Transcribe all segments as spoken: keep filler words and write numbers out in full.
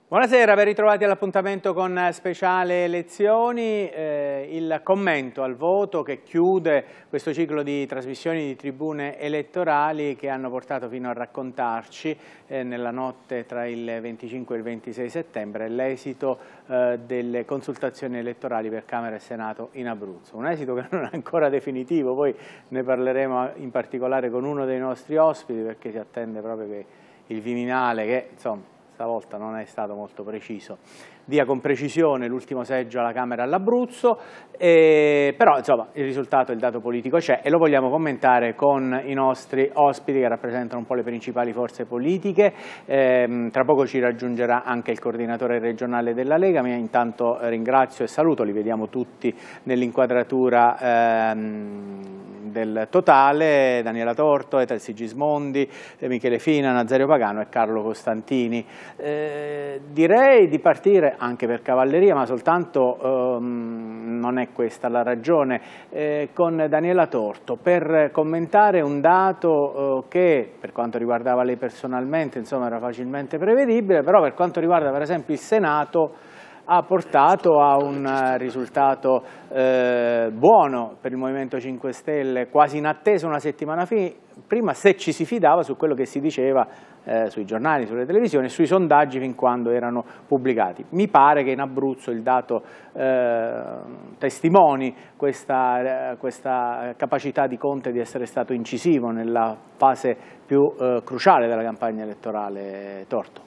Buonasera, ben ritrovati all'appuntamento con Speciale Elezioni, eh, il commento al voto che chiude questo ciclo di trasmissioni di tribune elettorali che hanno portato fino a raccontarci eh, nella notte tra il venticinque e il ventisei settembre l'esito eh, delle consultazioni elettorali per Camera e Senato in Abruzzo. Un esito che non è ancora definitivo, poi ne parleremo in particolare con uno dei nostri ospiti perché si attende proprio che il Viminale, che insomma stavolta non è stato molto preciso, dia con precisione l'ultimo seggio alla Camera all'Abruzzo, eh, però insomma il risultato, il dato politico c'è e lo vogliamo commentare con i nostri ospiti che rappresentano un po' le principali forze politiche. Eh, tra poco ci raggiungerà anche il coordinatore regionale della Lega, ma intanto ringrazio e saluto, li vediamo tutti nell'inquadratura ehm, del totale, Daniela Torto, Ethel Sigismondi, eh, Michele Fina, Nazario Pagano e Carlo Costantini. Eh, direi di partire anche per cavalleria, ma soltanto ehm, non è questa la ragione, eh, con Daniela Torto per commentare un dato eh, che per quanto riguardava lei personalmente insomma era facilmente prevedibile, però per quanto riguarda per esempio il Senato ha portato a un risultato eh, buono per il Movimento cinque Stelle, quasi in attesa una settimana prima, se ci si fidava su quello che si diceva eh, sui giornali, sulle televisioni e sui sondaggi fin quando erano pubblicati. Mi pare che in Abruzzo il dato eh, testimoni questa, eh, questa capacità di Conte di essere stato incisivo nella fase più eh, cruciale della campagna elettorale. Torto.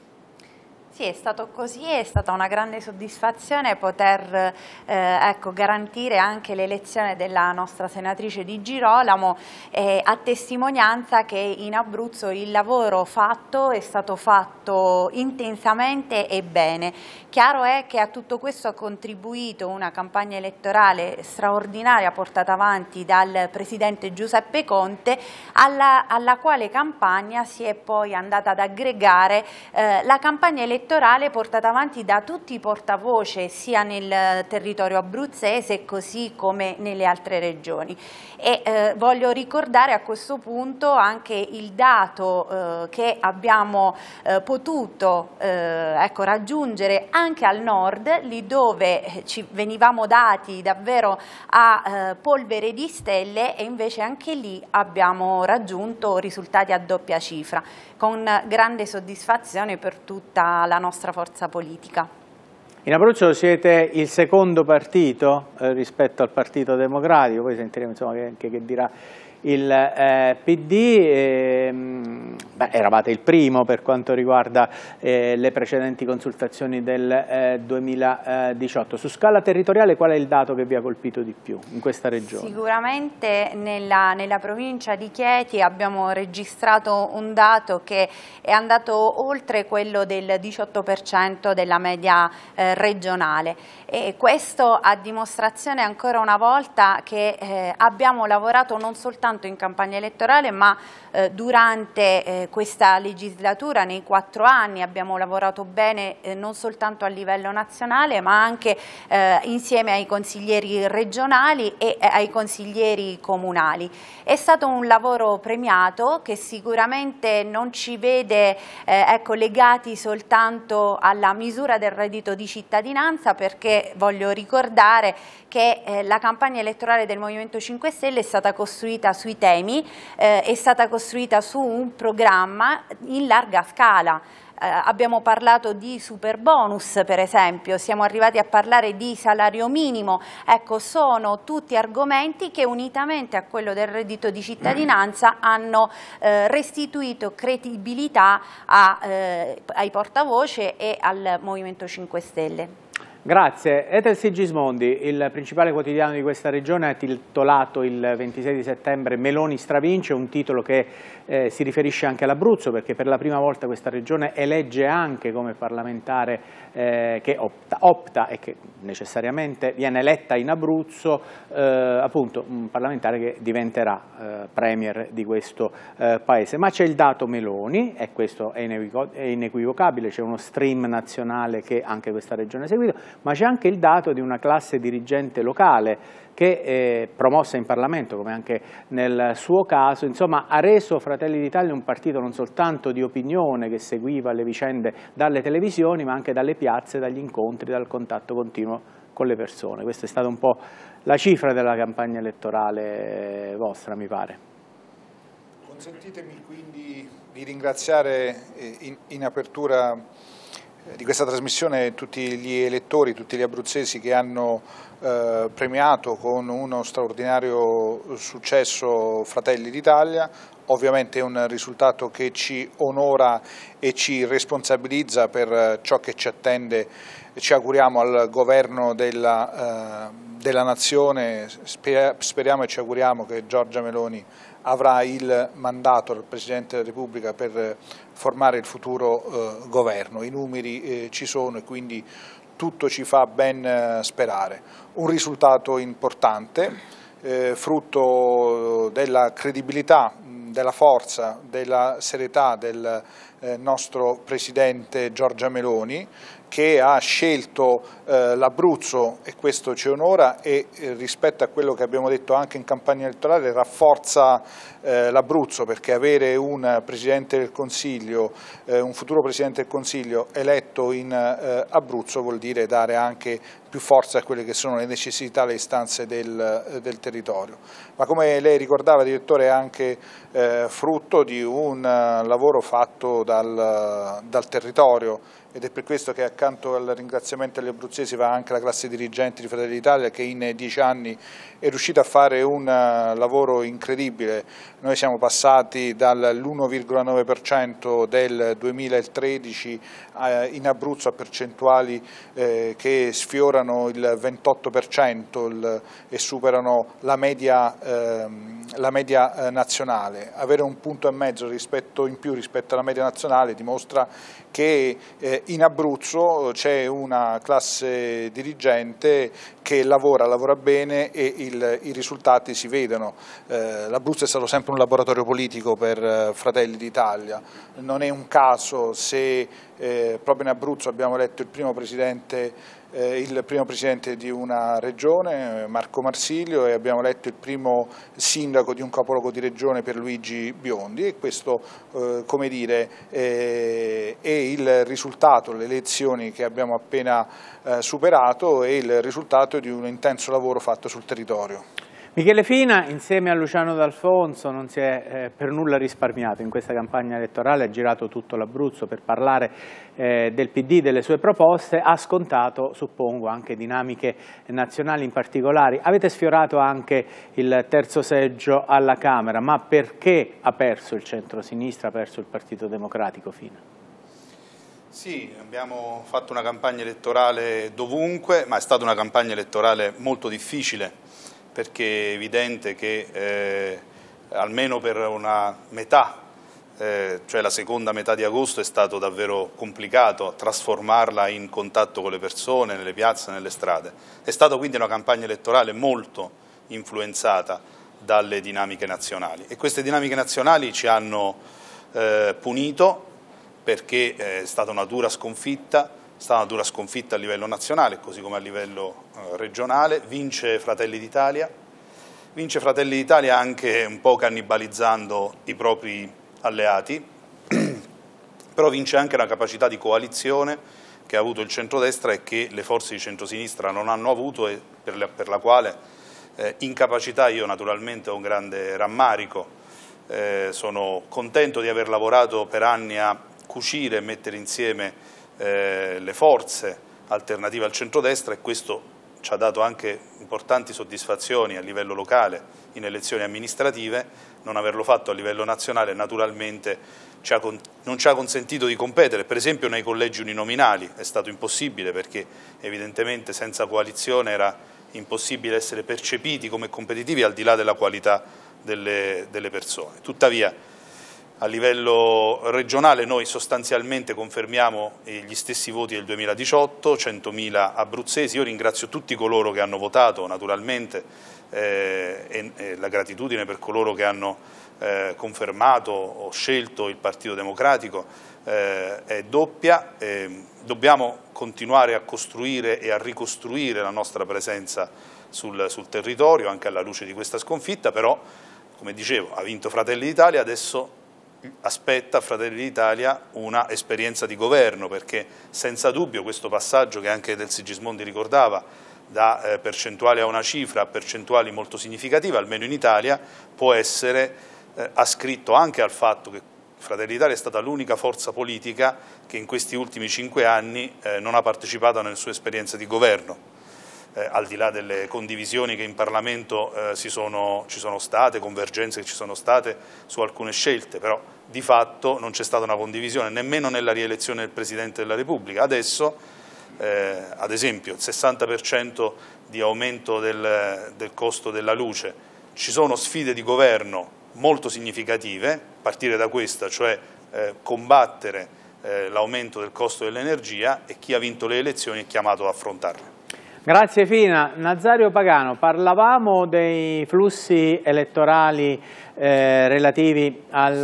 Sì, è stato così, è stata una grande soddisfazione poter eh, ecco, garantire anche l'elezione della nostra senatrice Di Girolamo, eh, a testimonianza che in Abruzzo il lavoro fatto è stato fatto intensamente e bene. Chiaro è che a tutto questo ha contribuito una campagna elettorale straordinaria portata avanti dal Presidente Giuseppe Conte, alla, alla quale campagna si è poi andata ad aggregare eh, la campagna elettorale portata avanti da tutti i portavoce sia nel territorio abruzzese così come nelle altre regioni. E eh, voglio ricordare a questo punto anche il dato eh, che abbiamo eh, potuto eh, ecco, raggiungere anche al nord, lì dove ci venivamo dati davvero a eh, polvere di stelle, e invece anche lì abbiamo raggiunto risultati a doppia cifra, con grande soddisfazione per tutta la nostra forza politica. In Abruzzo siete il secondo partito eh, rispetto al Partito Democratico, poi sentiremo insomma che, che, che dirà il eh, P D, eh, beh, eravate il primo per quanto riguarda eh, le precedenti consultazioni del eh, duemiladiciotto. Su scala territoriale qual è il dato che vi ha colpito di più in questa regione? Sicuramente nella, nella provincia di Chieti abbiamo registrato un dato che è andato oltre quello del diciotto per cento della media eh, regionale, e questo a dimostrazione ancora una volta che eh, abbiamo lavorato non soltanto in campagna elettorale ma eh, durante eh, questa legislatura, nei quattro anni abbiamo lavorato bene eh, non soltanto a livello nazionale ma anche eh, insieme ai consiglieri regionali e eh, ai consiglieri comunali. È stato un lavoro premiato che sicuramente non ci vede eh, ecco, legati soltanto alla misura del reddito di cittadinanza, perché voglio ricordare che eh, la campagna elettorale del Movimento cinque Stelle è stata costruita sui temi, eh, è stata costruita su un programma in larga scala. Eh, abbiamo parlato di super bonus per esempio, siamo arrivati a parlare di salario minimo, ecco, sono tutti argomenti che unitamente a quello del reddito di cittadinanza hanno eh, restituito credibilità a, eh, ai portavoce e al Movimento cinque Stelle. Grazie. Ethel Sigismondi, il principale quotidiano di questa regione, ha titolato il ventisei di settembre "Meloni stravince", un titolo che eh, si riferisce anche all'Abruzzo, perché per la prima volta questa regione elegge anche come parlamentare eh, che opta, opta e che necessariamente viene eletta in Abruzzo eh, appunto un parlamentare che diventerà eh, premier di questo eh, paese. Ma c'è il dato Meloni, e questo è inequivocabile, c'è uno stream nazionale che anche questa regione ha seguito. ma c'è anche il dato di una classe dirigente locale che è promossa in Parlamento, come anche nel suo caso, insomma, ha reso Fratelli d'Italia un partito non soltanto di opinione che seguiva le vicende dalle televisioni, ma anche dalle piazze, dagli incontri, dal contatto continuo con le persone. Questa è stata un po' la cifra della campagna elettorale vostra, mi pare. Consentitemi quindi di ringraziare in, in apertura di questa trasmissione tutti gli elettori, tutti gli abruzzesi che hanno eh, premiato con uno straordinario successo Fratelli d'Italia. Ovviamente è un risultato che ci onora e ci responsabilizza per ciò che ci attende. Ci auguriamo al governo della, eh, della nazione, speriamo e ci auguriamo che Giorgia Meloni avrà il mandato del Presidente della Repubblica per formare il futuro eh, governo. I numeri eh, ci sono e quindi tutto ci fa ben eh, sperare. Un risultato importante, eh, frutto della credibilità, della forza, della serietà del eh, nostro Presidente Giorgia Meloni, che ha scelto eh, l'Abruzzo, e questo ci onora, e eh, rispetto a quello che abbiamo detto anche in campagna elettorale rafforza eh, l'Abruzzo, perché avere un Presidente del Consiglio, eh, un futuro Presidente del Consiglio eletto in eh, Abruzzo vuol dire dare anche più forza a quelle che sono le necessità, le istanze del, del territorio. Ma come lei ricordava, Direttore, è anche eh, frutto di un uh, lavoro fatto dal, dal territorio, ed è per questo che accanto al ringraziamento agli abruzzesi va anche la classe dirigente di Fratelli d'Italia, che in dieci anni è riuscita a fare un uh, lavoro incredibile. Noi siamo passati dall'uno virgola nove per cento del duemilatredici uh, in Abruzzo a percentuali eh, che sfiorano il ventotto per cento il, e superano la media, ehm, la media eh, nazionale. Avere un punto e mezzo rispetto, in più rispetto alla media nazionale dimostra che eh, in Abruzzo c'è una classe dirigente che lavora, lavora bene e il, i risultati si vedono. Eh, L'Abruzzo è stato sempre un laboratorio politico per eh, Fratelli d'Italia. Non è un caso se eh, proprio in Abruzzo abbiamo eletto il primo presidente Eh, il primo presidente di una regione, Marco Marsilio, e abbiamo eletto il primo sindaco di un capoluogo di regione, Pierluigi Biondi, e questo eh, come dire, eh, è il risultato, le elezioni che abbiamo appena eh, superato, e il risultato di un intenso lavoro fatto sul territorio. Michele Fina, insieme a Luciano D'Alfonso, non si è eh, per nulla risparmiato in questa campagna elettorale, ha girato tutto l'Abruzzo per parlare eh, del P D, delle sue proposte, ha scontato, suppongo, anche dinamiche nazionali in particolare. Avete sfiorato anche il terzo seggio alla Camera, ma perché ha perso il centro-sinistra, ha perso il Partito Democratico, Fina? Sì, abbiamo fatto una campagna elettorale dovunque, ma è stata una campagna elettorale molto difficile, perché è evidente che eh, almeno per una metà, eh, cioè la seconda metà di agosto, è stato davvero complicato trasformarla in contatto con le persone, nelle piazze, nelle strade. È stata quindi una campagna elettorale molto influenzata dalle dinamiche nazionali, e queste dinamiche nazionali ci hanno eh, punito, perché è stata una dura sconfitta. È stata una dura sconfitta a livello nazionale, così come a livello eh, regionale. Vince Fratelli d'Italia, vince Fratelli d'Italia anche un po' cannibalizzando i propri alleati, però vince anche la capacità di coalizione che ha avuto il centrodestra e che le forze di centrosinistra non hanno avuto, e per la, per la quale eh, incapacità io naturalmente ho un grande rammarico. Eh, sono contento di aver lavorato per anni a cucire e mettere insieme Eh, le forze alternative al centrodestra, e questo ci ha dato anche importanti soddisfazioni a livello locale in elezioni amministrative. Non averlo fatto a livello nazionale naturalmente ci ha, non ci ha consentito di competere, per esempio nei collegi uninominali è stato impossibile, perché evidentemente senza coalizione era impossibile essere percepiti come competitivi al di là della qualità delle, delle persone. Tuttavia a livello regionale noi sostanzialmente confermiamo gli stessi voti del duemiladiciotto, centomila abruzzesi. Io ringrazio tutti coloro che hanno votato, naturalmente, eh, e, e la gratitudine per coloro che hanno eh, confermato o scelto il Partito Democratico eh, è doppia. Eh, dobbiamo continuare a costruire e a ricostruire la nostra presenza sul, sul territorio, anche alla luce di questa sconfitta, però, come dicevo, ha vinto Fratelli d'Italia, adesso aspetta a Fratelli d'Italia una esperienza di governo, perché senza dubbio questo passaggio che anche Del Sigismondi ricordava, da eh, percentuale a una cifra a percentuali molto significative, almeno in Italia, può essere eh, ascritto anche al fatto che Fratelli d'Italia è stata l'unica forza politica che in questi ultimi cinque anni eh, non ha partecipato nelle sue esperienze di governo. Eh, al di là delle condivisioni che in Parlamento eh, si sono, ci sono state, convergenze che ci sono state su alcune scelte, però di fatto non c'è stata una condivisione nemmeno nella rielezione del Presidente della Repubblica. Adesso, eh, ad esempio, il sessanta per cento di aumento del, del costo della luce, ci sono sfide di governo molto significative, a partire da questa, cioè eh, combattere eh, l'aumento del costo dell'energia, e chi ha vinto le elezioni è chiamato ad affrontarle. Grazie Fina. Nazario Pagano, parlavamo dei flussi elettorali eh, relativi al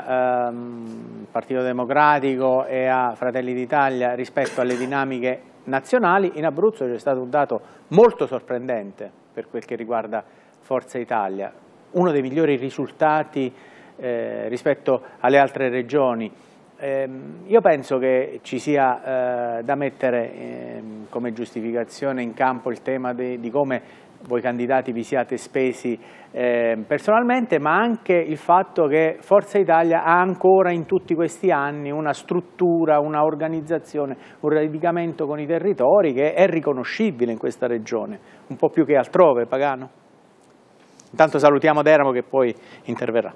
ehm, Partito Democratico e a Fratelli d'Italia rispetto alle dinamiche nazionali. In Abruzzo c'è stato un dato molto sorprendente per quel che riguarda Forza Italia, uno dei migliori risultati eh, rispetto alle altre regioni. Eh, io penso che ci sia eh, da mettere eh, come giustificazione in campo il tema de, di come voi candidati vi siate spesi eh, personalmente, ma anche il fatto che Forza Italia ha ancora in tutti questi anni una struttura, una organizzazione, un radicamento con i territori che è riconoscibile in questa regione, un po' più che altrove. Pagano? Intanto salutiamo Deramo che poi interverrà.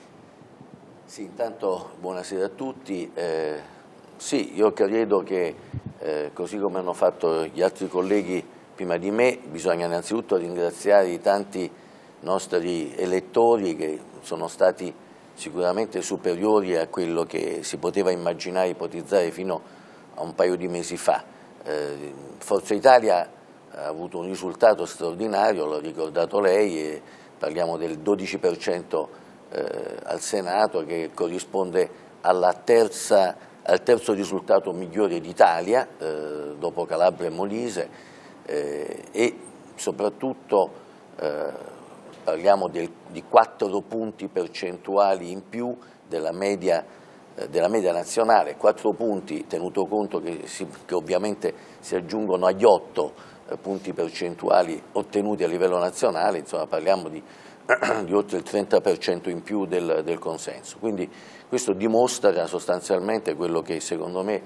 Sì, intanto buonasera a tutti. Eh, sì, io credo che eh, così come hanno fatto gli altri colleghi prima di me, bisogna innanzitutto ringraziare i tanti nostri elettori che sono stati sicuramente superiori a quello che si poteva immaginare, ipotizzare fino a un paio di mesi fa. Eh, Forza Italia ha avuto un risultato straordinario, l'ha ricordato lei, e parliamo del dodici per cento Eh, al Senato, che corrisponde alla terza, al terzo risultato migliore d'Italia eh, dopo Calabria e Molise, eh, e soprattutto eh, parliamo del, di quattro punti percentuali in più della media, eh, della media nazionale, quattro punti tenuto conto che, si, che ovviamente si aggiungono agli otto eh, punti percentuali ottenuti a livello nazionale, insomma parliamo di di oltre il trenta per cento in più del, del consenso. Quindi questo dimostra sostanzialmente quello che secondo me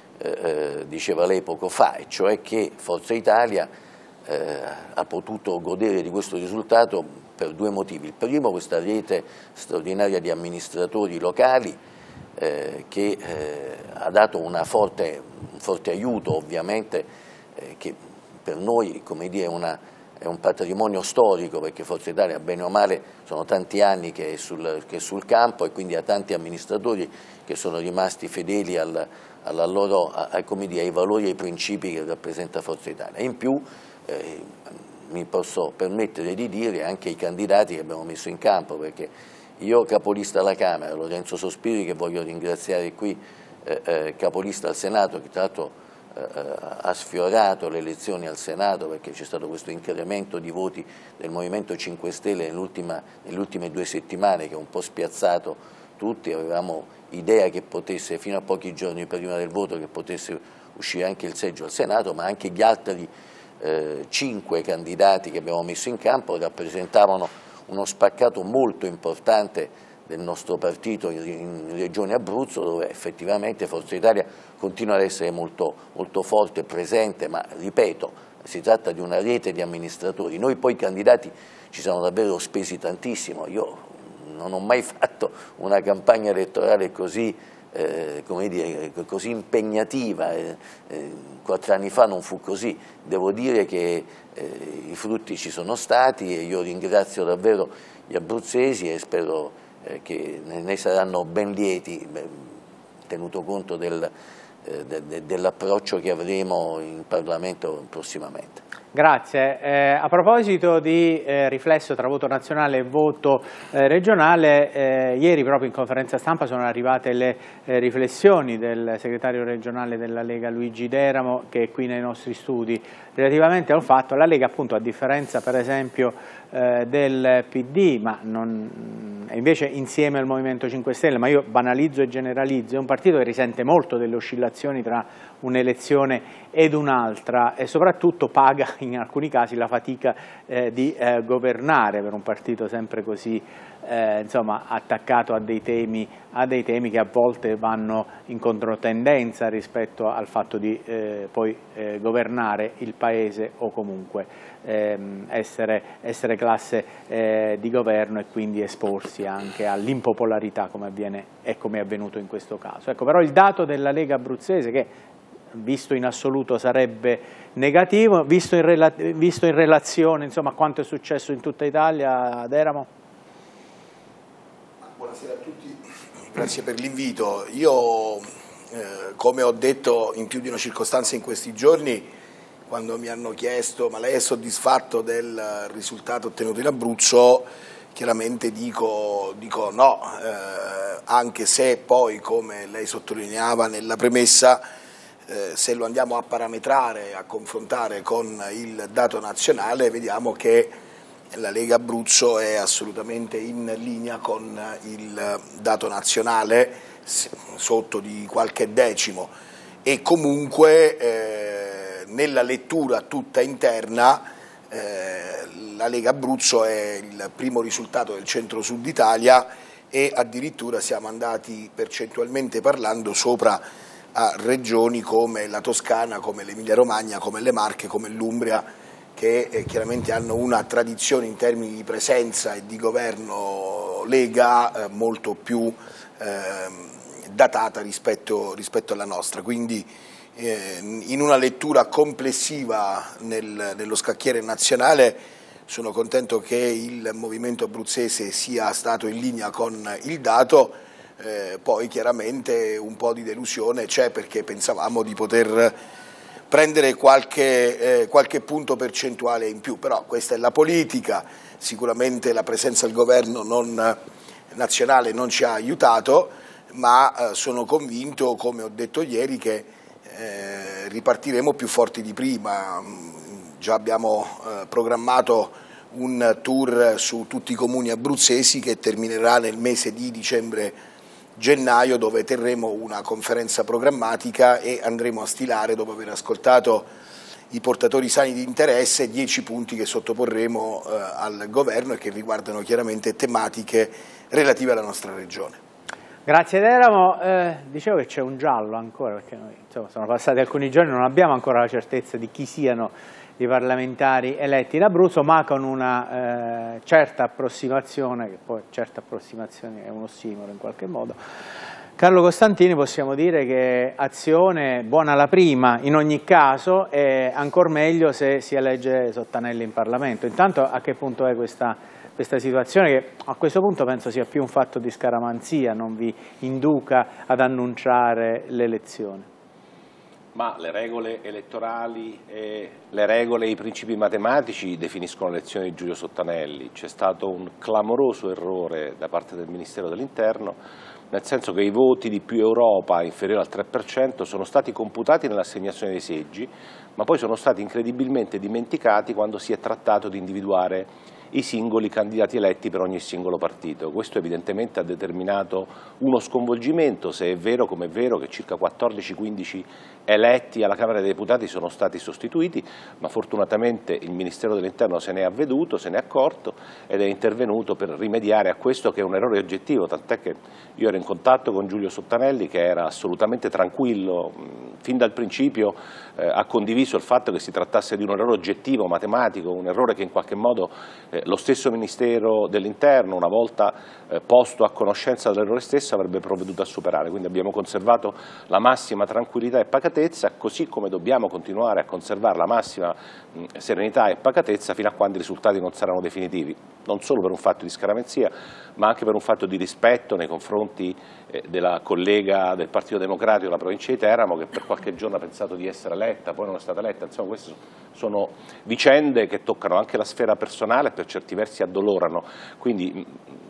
eh, diceva lei poco fa, e cioè che Forza Italia eh, ha potuto godere di questo risultato per due motivi. Il primo, questa rete straordinaria di amministratori locali eh, che eh, ha dato una forte, un forte aiuto, ovviamente, eh, che per noi, come dire, una è un patrimonio storico, perché Forza Italia, bene o male, sono tanti anni che è sul, che è sul campo, e quindi ha tanti amministratori che sono rimasti fedeli al, alla loro, a, a, come dire, ai valori e ai principi che rappresenta Forza Italia. In più eh, mi posso permettere di dire anche i candidati che abbiamo messo in campo, perché io capolista alla Camera, Lorenzo Sospiri, che voglio ringraziare qui, eh, eh, capolista al Senato, che tra l'altro ha sfiorato le elezioni al Senato, perché c'è stato questo incremento di voti del Movimento cinque Stelle nelle ultime due settimane che ha un po' spiazzato tutti. Avevamo idea che potesse, fino a pochi giorni prima del voto, che potesse uscire anche il seggio al Senato, ma anche gli altri eh, cinque candidati che abbiamo messo in campo rappresentavano uno spaccato molto importante del nostro partito in, in Regione Abruzzo, dove effettivamente Forza Italia continua ad essere molto, molto forte e presente, ma ripeto, si tratta di una rete di amministratori. Noi poi candidati ci siamo davvero spesi tantissimo. Io non ho mai fatto una campagna elettorale così, eh, come dire, così impegnativa, eh, eh, quattro anni fa non fu così. Devo dire che eh, i frutti ci sono stati, e io ringrazio davvero gli abruzzesi e spero che ne saranno ben lieti, tenuto conto del, eh, de, de, dell'approccio che avremo in Parlamento prossimamente. Grazie. Eh, a proposito di eh, riflesso tra voto nazionale e voto eh, regionale, eh, ieri proprio in conferenza stampa sono arrivate le eh, riflessioni del segretario regionale della Lega Luigi Deramo, che è qui nei nostri studi, relativamente al fatto, la Lega appunto, a differenza per esempio eh, del P D, ma non, invece insieme al Movimento cinque Stelle, ma io banalizzo e generalizzo, è un partito che risente molto delle oscillazioni tra un'elezione ed un'altra e soprattutto paga in alcuni casi la fatica eh, di eh, governare per un partito sempre così eh, insomma, attaccato a dei, temi, a dei temi che a volte vanno in controtendenza rispetto al fatto di eh, poi eh, governare il paese o comunque ehm, essere, essere classe eh, di governo e quindi esporsi anche all'impopolarità come avviene e come è avvenuto in questo caso. Ecco, però il dato della Lega abruzzese, che visto in assoluto sarebbe negativo, visto in, rela visto in relazione insomma, a quanto è successo in tutta Italia, Deramo? Buonasera a tutti, grazie per l'invito. Io, eh, come ho detto in più di una circostanza in questi giorni, quando mi hanno chiesto ma lei è soddisfatto del risultato ottenuto in Abruzzo, chiaramente dico, dico no, eh, anche se poi, come lei sottolineava nella premessa, Eh, se lo andiamo a parametrare, a confrontare con il dato nazionale, vediamo che la Lega Abruzzo è assolutamente in linea con il dato nazionale, sotto di qualche decimo, e comunque eh, nella lettura tutta interna eh, la Lega Abruzzo è il primo risultato del centro-sud Italia e addirittura siamo andati percentualmente parlando sopra a regioni come la Toscana, come l'Emilia Romagna, come le Marche, come l'Umbria, che eh, chiaramente hanno una tradizione in termini di presenza e di governo Lega eh, molto più eh, datata rispetto, rispetto alla nostra. Quindi eh, in una lettura complessiva nel, nello scacchiere nazionale sono contento che il movimento abruzzese sia stato in linea con il dato. Eh, poi chiaramente un po' di delusione c'è, perché pensavamo di poter prendere qualche, eh, qualche punto percentuale in più, però questa è la politica, sicuramente la presenza del governo non, nazionale non ci ha aiutato, ma eh, sono convinto, come ho detto ieri, che eh, ripartiremo più forti di prima. Già abbiamo eh, programmato un tour su tutti i comuni abruzzesi che terminerà nel mese di dicembre gennaio, dove terremo una conferenza programmatica e andremo a stilare, dopo aver ascoltato i portatori sani di interesse, dieci punti che sottoporremo eh, al governo e che riguardano chiaramente tematiche relative alla nostra regione. Grazie Deramo, eh, dicevo che c'è un giallo ancora, perché noi insomma, sono passati alcuni giorni, non abbiamo ancora la certezza di chi siano i parlamentari eletti in Abruzzo, ma con una eh, certa approssimazione, che poi certa approssimazione è un ossimoro in qualche modo. Carlo Costantini, possiamo dire che azione buona la prima in ogni caso, e ancor meglio se si elegge Sottanelli in Parlamento. Intanto a che punto è questa, questa situazione, che a questo punto penso sia più un fatto di scaramanzia, non vi induca ad annunciare l'elezione? Ma le regole elettorali e le regole e i principi matematici definiscono l'elezione di Giulio Sottanelli. C'è stato un clamoroso errore da parte del Ministero dell'Interno, nel senso che i voti di più Europa inferiori al tre per cento sono stati computati nell'assegnazione dei seggi, ma poi sono stati incredibilmente dimenticati quando si è trattato di individuare i singoli candidati eletti per ogni singolo partito. Questo evidentemente ha determinato uno sconvolgimento, se è vero come è vero che circa quattordici quindici eletti alla Camera dei Deputati sono stati sostituiti, ma fortunatamente il Ministero dell'Interno se ne è avveduto, se ne è accorto ed è intervenuto per rimediare a questo, che è un errore oggettivo, tant'è che io ero in contatto con Giulio Sottanelli, che era assolutamente tranquillo, fin dal principio eh, ha condiviso il fatto che si trattasse di un errore oggettivo, matematico, un errore che in qualche modo Eh, lo stesso Ministero dell'Interno, una volta eh, posto a conoscenza dell'errore stesso, avrebbe provveduto a superare. Quindi abbiamo conservato la massima tranquillità e pacatezza, così come dobbiamo continuare a conservare la massima mh, serenità e pacatezza fino a quando i risultati non saranno definitivi, non solo per un fatto di scaramanzia, ma anche per un fatto di rispetto nei confronti eh, della collega del Partito Democratico della provincia di Teramo, che per qualche giorno ha pensato di essere eletta, poi non è stata eletta. Insomma, queste sono vicende che toccano anche la sfera personale e per certi versi addolorano. Quindi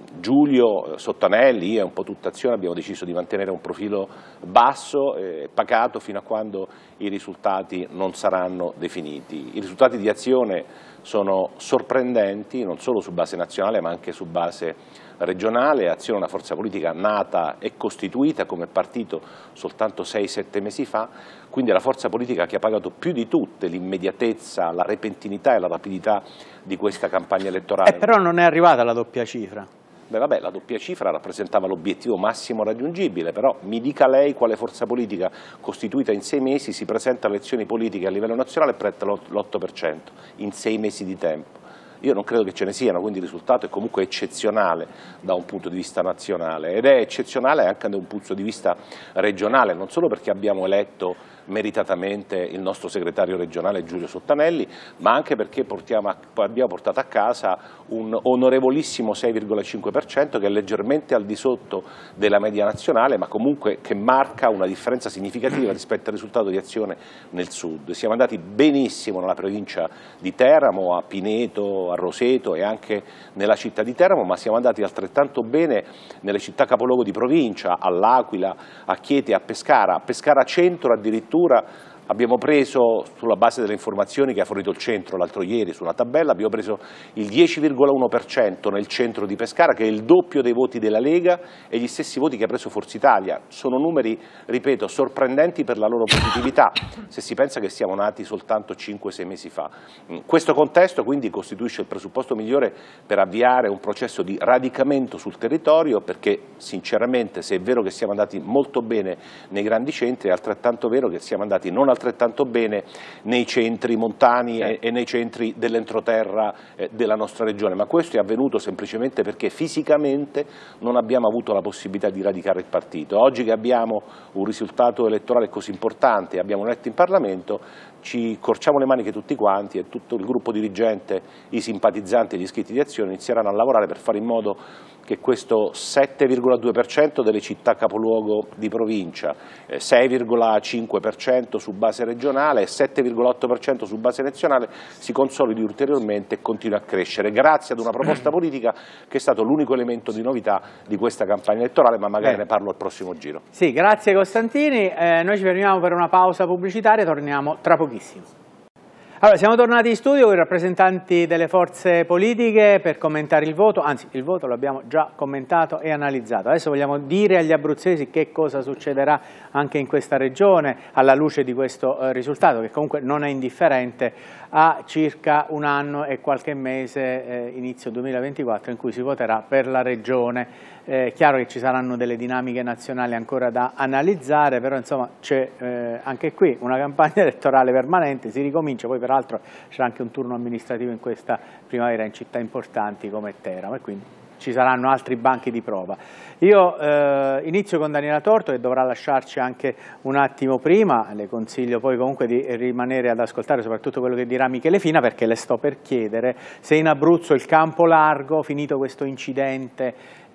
Giulio, Sottanelli, io e un po' tutta Azione abbiamo deciso di mantenere un profilo basso e pacato fino a quando i risultati non saranno definiti. I risultati di Azione sono sorprendenti non solo su base nazionale ma anche su base regionale. Azione è una forza politica nata e costituita come partito soltanto sei sette mesi fa, quindi è la forza politica che ha pagato più di tutte l'immediatezza, la repentinità e la rapidità di questa campagna elettorale. Eh, però non è arrivata la doppia cifra. Beh, vabbè, la doppia cifra rappresentava l'obiettivo massimo raggiungibile, però mi dica lei quale forza politica costituita in sei mesi si presenta alle elezioni politiche a livello nazionale e prende l'otto per cento in sei mesi di tempo. Io non credo che ce ne siano, quindi il risultato è comunque eccezionale da un punto di vista nazionale ed è eccezionale anche da un punto di vista regionale, non solo perché abbiamo eletto meritatamente il nostro segretario regionale Giulio Sottanelli, ma anche perché portiamo a, abbiamo portato a casa un onorevolissimo sei virgola cinque per cento che è leggermente al di sotto della media nazionale, ma comunque che marca una differenza significativa rispetto al risultato di Azione nel sud. Siamo andati benissimo nella provincia di Teramo, a Pineto, a Roseto e anche nella città di Teramo, ma siamo andati altrettanto bene nelle città capoluogo di provincia, all'Aquila, a Chieti e a Pescara, a Pescara Centro addirittura. Abbiamo preso, sulla base delle informazioni che ha fornito il centro l'altro ieri su una tabella, abbiamo preso il dieci virgola uno per cento nel centro di Pescara, che è il doppio dei voti della Lega e gli stessi voti che ha preso Forza Italia. Sono numeri, ripeto, sorprendenti per la loro positività, se si pensa che siamo nati soltanto cinque sei mesi fa. Questo contesto quindi costituisce il presupposto migliore per avviare un processo di radicamento sul territorio, perché sinceramente, se è vero che siamo andati molto bene nei grandi centri, è altrettanto vero che siamo andati non altrettanto bene nei centri montani e, e nei centri dell'entroterra eh, della nostra regione, ma questo è avvenuto semplicemente perché fisicamente non abbiamo avuto la possibilità di radicare il partito. Oggi che abbiamo un risultato elettorale così importante e abbiamo eletto in Parlamento, ci corciamo le maniche tutti quanti e tutto il gruppo dirigente, i simpatizzanti e gli iscritti di Azione inizieranno a lavorare per fare in modo che questo sette virgola due per cento delle città capoluogo di provincia, eh, sei virgola cinque per cento su base regionale e sette virgola otto per cento su base nazionale si consolidi ulteriormente e continui a crescere, grazie ad una proposta politica che è stato l'unico elemento di novità di questa campagna elettorale, ma magari eh. ne parlo al prossimo giro. Sì, grazie Costantini, eh, noi ci fermiamo per una pausa pubblicitaria, torniamo tra pochissimo. Allora, siamo tornati in studio con i rappresentanti delle forze politiche per commentare il voto, anzi il voto l'abbiamo già commentato e analizzato. Adesso vogliamo dire agli abruzzesi che cosa succederà anche in questa regione alla luce di questo eh, risultato, che comunque non è indifferente a circa un anno e qualche mese, eh, inizio duemilaventiquattro, in cui si voterà per la regione. È chiaro che ci saranno delle dinamiche nazionali ancora da analizzare, però insomma c'è eh, anche qui una campagna elettorale permanente, si ricomincia, poi peraltro c'è anche un turno amministrativo in questa primavera in città importanti come Teramo e quindi ci saranno altri banchi di prova. Io eh, inizio con Daniela Torto, che dovrà lasciarci anche un attimo prima, le consiglio poi comunque di rimanere ad ascoltare soprattutto quello che dirà Michele Fina, perché le sto per chiedere se in Abruzzo il campo largo, finito questo incidente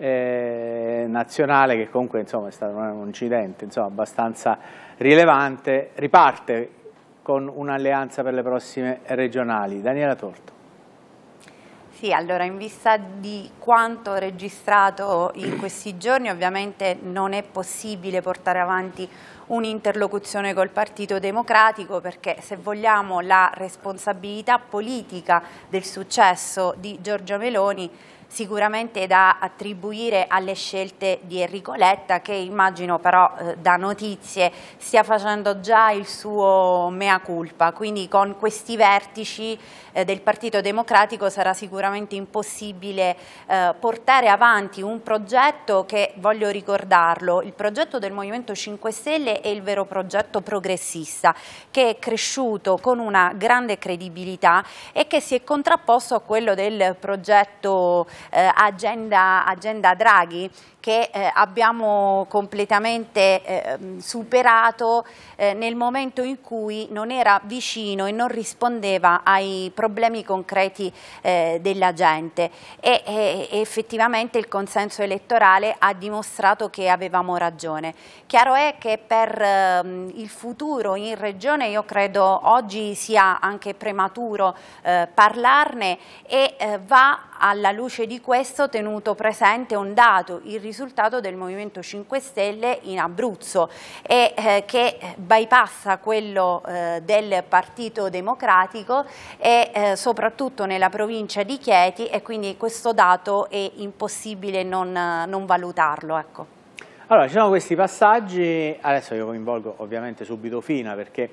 eh, nazionale, che comunque insomma è stato un incidente insomma, abbastanza rilevante, riparte con un'alleanza per le prossime regionali. Daniela Torto. Sì, allora in vista di quanto registrato in questi giorni ovviamente non è possibile portare avanti un'interlocuzione col Partito Democratico, perché se vogliamo la responsabilità politica del successo di Giorgia Meloni sicuramente da attribuire alle scelte di Enrico Letta, che immagino però eh, da notizie stia facendo già il suo mea culpa, quindi con questi vertici eh, del Partito Democratico sarà sicuramente impossibile eh, portare avanti un progetto che, voglio ricordarlo, il progetto del Movimento cinque Stelle è il vero progetto progressista, che è cresciuto con una grande credibilità e che si è contrapposto a quello del progetto eh, agenda, agenda Draghi, che eh, abbiamo completamente eh, superato eh, nel momento in cui non era vicino e non rispondeva ai problemi concreti eh, della gente e, e, e effettivamente il consenso elettorale ha dimostrato che avevamo ragione. Chiaro è che per eh, il futuro in Regione io credo oggi sia anche prematuro eh, parlarne e eh, va alla luce di questo tenuto presente un dato, il risultato del Movimento cinque Stelle in Abruzzo e eh, che bypassa quello eh, del Partito Democratico e eh, soprattutto nella provincia di Chieti, e quindi questo dato è impossibile non, non valutarlo. Ecco. Allora, ci sono questi passaggi, adesso io coinvolgo ovviamente subito Fina perché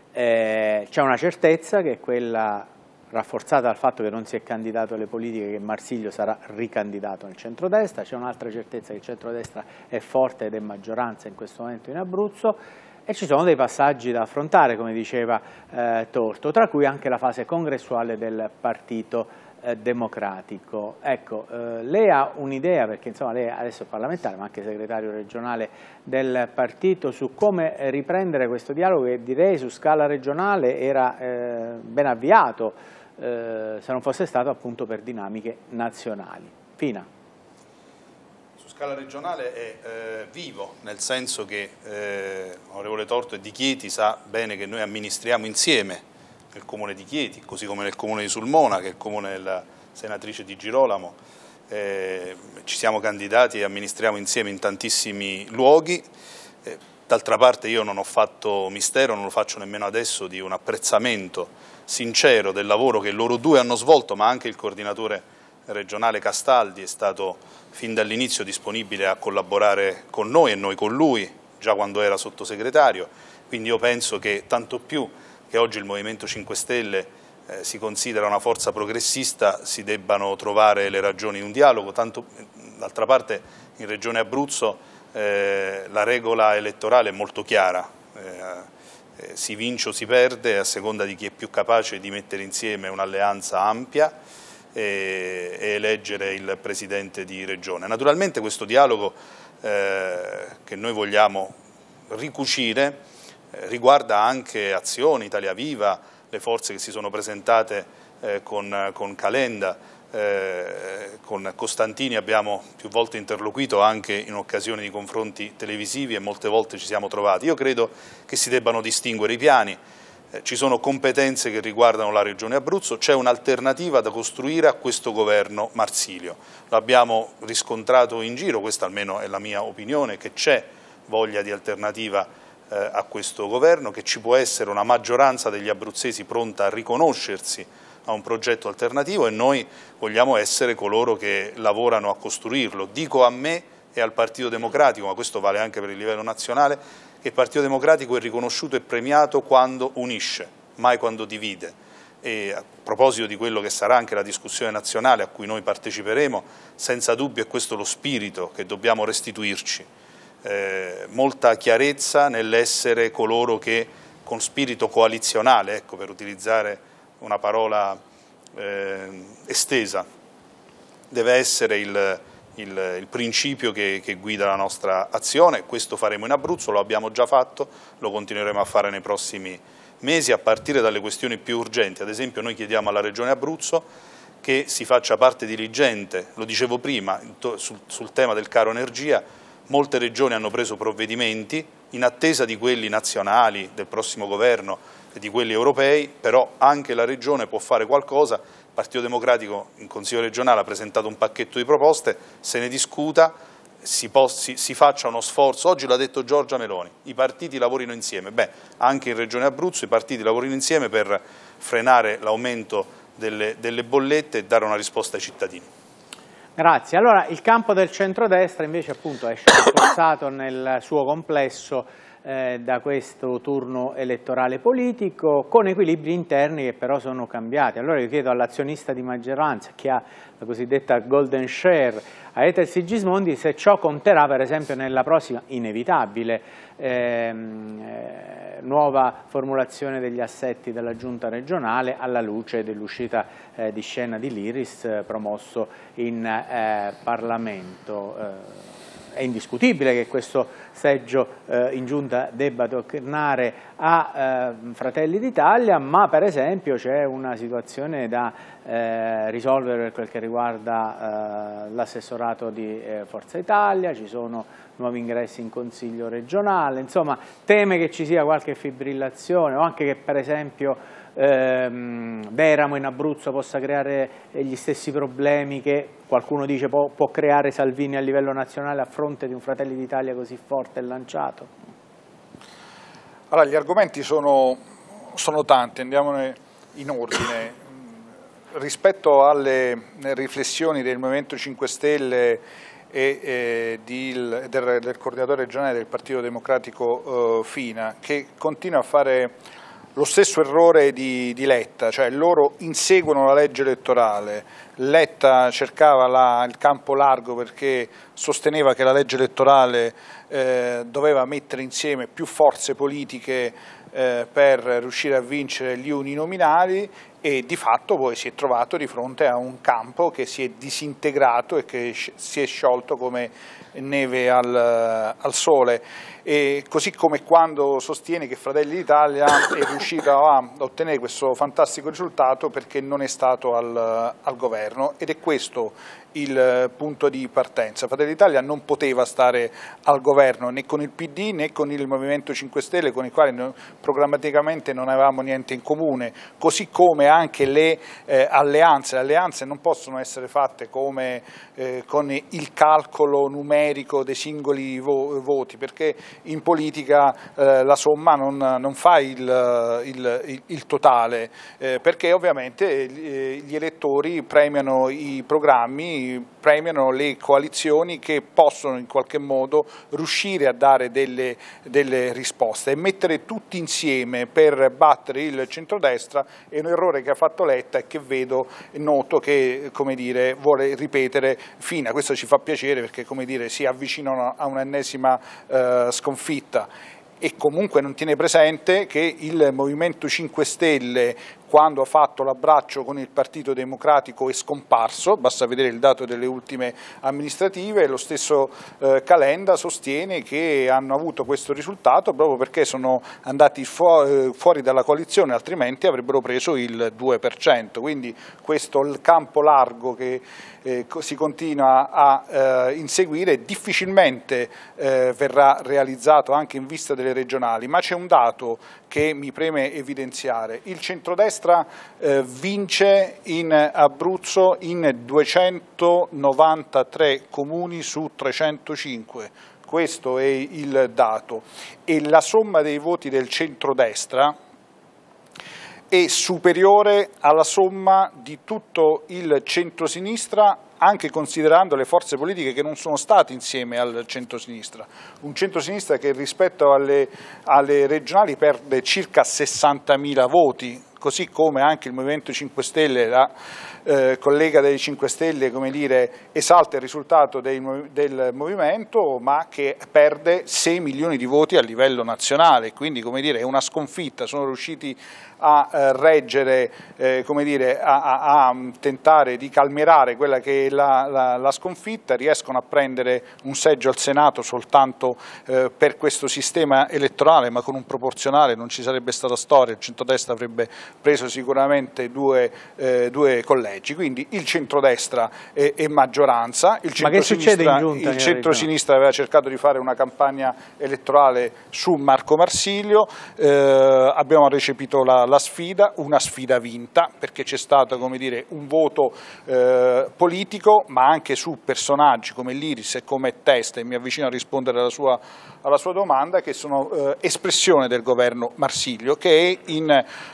eh, c'è una certezza che è quella rafforzata dal fatto che non si è candidato alle politiche, che Marsiglio sarà ricandidato nel centrodestra. C'è un'altra certezza che il centrodestra è forte ed è maggioranza in questo momento in Abruzzo, e ci sono dei passaggi da affrontare, come diceva eh, Torto, tra cui anche la fase congressuale del Partito eh, Democratico. Ecco, eh, lei ha un'idea, perché insomma lei adesso è parlamentare ma anche segretario regionale del partito, su come riprendere questo dialogo che direi su scala regionale era eh, ben avviato, Eh, se non fosse stato appunto per dinamiche nazionali. Fina. Su scala regionale è eh, vivo, nel senso che eh, l'onorevole Torto è di Chieti, sa bene che noi amministriamo insieme nel comune di Chieti, così come nel comune di Sulmona, che è il comune della senatrice Di Girolamo. Eh, ci siamo candidati e amministriamo insieme in tantissimi luoghi. Eh, d'altra parte io non ho fatto mistero, non lo faccio nemmeno adesso, di un apprezzamento sincero del lavoro che loro due hanno svolto, ma anche il coordinatore regionale Castaldi è stato fin dall'inizio disponibile a collaborare con noi e noi con lui, già quando era sottosegretario. Quindi io penso che tanto più che oggi il Movimento cinque Stelle eh, si considera una forza progressista, si debbano trovare le ragioni in un dialogo. Tanto d'altra parte in Regione Abruzzo eh, la regola elettorale è molto chiara. Eh, Eh, si vince o si perde a seconda di chi è più capace di mettere insieme un'alleanza ampia e, e eleggere il Presidente di Regione. Naturalmente questo dialogo eh, che noi vogliamo ricucire eh, riguarda anche Azione, Italia Viva, le forze che si sono presentate eh, con, con Calenda. Eh, con Costantini abbiamo più volte interloquito anche in occasione di confronti televisivi e molte volte ci siamo trovati. Io credo che si debbano distinguere i piani, eh, ci sono competenze che riguardano la Regione Abruzzo, c'è un'alternativa da costruire a questo governo Marsilio. Lo abbiamo riscontrato in giro, questa almeno è la mia opinione, che c'è voglia di alternativa eh, a questo governo, che ci può essere una maggioranza degli abruzzesi pronta a riconoscersi a un progetto alternativo e noi vogliamo essere coloro che lavorano a costruirlo. Dico a me e al Partito Democratico, ma questo vale anche per il livello nazionale, che il Partito Democratico è riconosciuto e premiato quando unisce, mai quando divide. E a proposito di quello che sarà anche la discussione nazionale a cui noi parteciperemo, senza dubbio è questo lo spirito che dobbiamo restituirci. Eh, molta chiarezza nell'essere coloro che con spirito coalizionale, ecco, per utilizzare una parola eh, estesa, deve essere il, il, il principio che, che guida la nostra azione. Questo faremo in Abruzzo, lo abbiamo già fatto, lo continueremo a fare nei prossimi mesi a partire dalle questioni più urgenti. Ad esempio noi chiediamo alla Regione Abruzzo che si faccia parte diligente, lo dicevo prima, sul, sul tema del caro energia. Molte regioni hanno preso provvedimenti in attesa di quelli nazionali, del prossimo governo e di quelli europei, però anche la Regione può fare qualcosa. Il Partito Democratico in Consiglio regionale ha presentato un pacchetto di proposte, se ne discuta, si, si, si faccia uno sforzo. Oggi l'ha detto Giorgia Meloni, i partiti lavorino insieme. Beh, anche in Regione Abruzzo i partiti lavorino insieme per frenare l'aumento delle, delle bollette e dare una risposta ai cittadini. Grazie. Allora il campo del centrodestra invece appunto esce rafforzato nel suo complesso eh, da questo turno elettorale politico, con equilibri interni che però sono cambiati. Allora io chiedo all'azionista di maggioranza, che ha la cosiddetta golden share, a Etel Sigismondi, se ciò conterà per esempio nella prossima inevitabile ehm, eh, nuova formulazione degli assetti della giunta regionale alla luce dell'uscita eh, di scena di l'Iris eh, promosso in eh, Parlamento. Eh, È indiscutibile che questo seggio eh, in giunta debba tornare a eh, Fratelli d'Italia, ma per esempio c'è una situazione da eh, risolvere per quel che riguarda eh, l'assessorato di eh, Forza Italia, ci sono nuovi ingressi in Consiglio regionale, insomma teme che ci sia qualche fibrillazione o anche che per esempio Ehm, Beramo in Abruzzo possa creare gli stessi problemi che qualcuno dice può, può creare Salvini a livello nazionale a fronte di un Fratelli d'Italia così forte e lanciato? Allora, gli argomenti sono, sono tanti, andiamone in ordine. Rispetto alle riflessioni del Movimento cinque Stelle e eh, di, il, del, del coordinatore regionale del Partito Democratico eh, Fina, che continua a fare lo stesso errore di, di Letta, cioè loro inseguono la legge elettorale. Letta cercava la, il campo largo perché sosteneva che la legge elettorale eh, doveva mettere insieme più forze politiche eh, per riuscire a vincere gli uninominali, e di fatto poi si è trovato di fronte a un campo che si è disintegrato e che si è sciolto come neve al, al sole. E così come quando sostiene che Fratelli d'Italia è riuscito a ottenere questo fantastico risultato perché non è stato al, al governo, ed è questo il punto di partenza. Fratelli d'Italia non poteva stare al governo né con il P D né con il Movimento cinque Stelle, con i quali noi programmaticamente non avevamo niente in comune, così come anche le eh, alleanze. Le alleanze non possono essere fatte come eh, con il calcolo numerico dei singoli vo voti, perché in politica eh, la somma non, non fa il, il, il, il totale, eh, perché ovviamente eh, gli elettori premiano i programmi, premiano le coalizioni che possono in qualche modo riuscire a dare delle, delle risposte, e mettere tutti insieme per battere il centrodestra è un errore che ha fatto Letta e che vedo, noto che, come dire, vuole ripetere Fina. Questo ci fa piacere perché, come dire, si avvicinano a un'ennesima eh, sconfitta. E comunque non tiene presente che il Movimento cinque Stelle, quando ha fatto l'abbraccio con il Partito Democratico, è scomparso, basta vedere il dato delle ultime amministrative, e lo stesso eh, Calenda sostiene che hanno avuto questo risultato proprio perché sono andati fu eh, fuori dalla coalizione, altrimenti avrebbero preso il due per cento, quindi questo è il campo largo che eh, si continua a eh, inseguire, difficilmente eh, verrà realizzato anche in vista delle regionali. Ma c'è un dato che mi preme evidenziare: il centrodestra eh, vince in Abruzzo in duecentonovantatré comuni su trecentocinque, questo è il dato, e la somma dei voti del centrodestra è superiore alla somma di tutto il centrosinistra, anche considerando le forze politiche che non sono state insieme al centrosinistra. Un centrosinistra che rispetto alle, alle regionali perde circa sessantamila voti, così come anche il Movimento cinque Stelle, la eh, collega dei cinque Stelle, come dire, esalta il risultato dei, del movimento, ma che perde sei milioni di voti a livello nazionale, quindi, come dire, è una sconfitta. Sono riusciti a eh, reggere, eh, come dire, a, a, a tentare di calmierare quella che è la, la, la sconfitta, riescono a prendere un seggio al Senato soltanto eh, per questo sistema elettorale, ma con un proporzionale non ci sarebbe stata storia, il centrodestra avrebbe preso sicuramente due, eh, due collegi, quindi il centrodestra è, è maggioranza, il centrosinistra, il centrosinistra aveva cercato di fare una campagna elettorale su Marco Marsilio, eh, abbiamo recepito la la sfida, una sfida vinta, perché c'è stato, come dire, un voto eh, politico, ma anche su personaggi come l'Iris e come Testa, e mi avvicino a rispondere alla sua, alla sua domanda, che sono eh, espressione del governo Marsilio, che è in eh,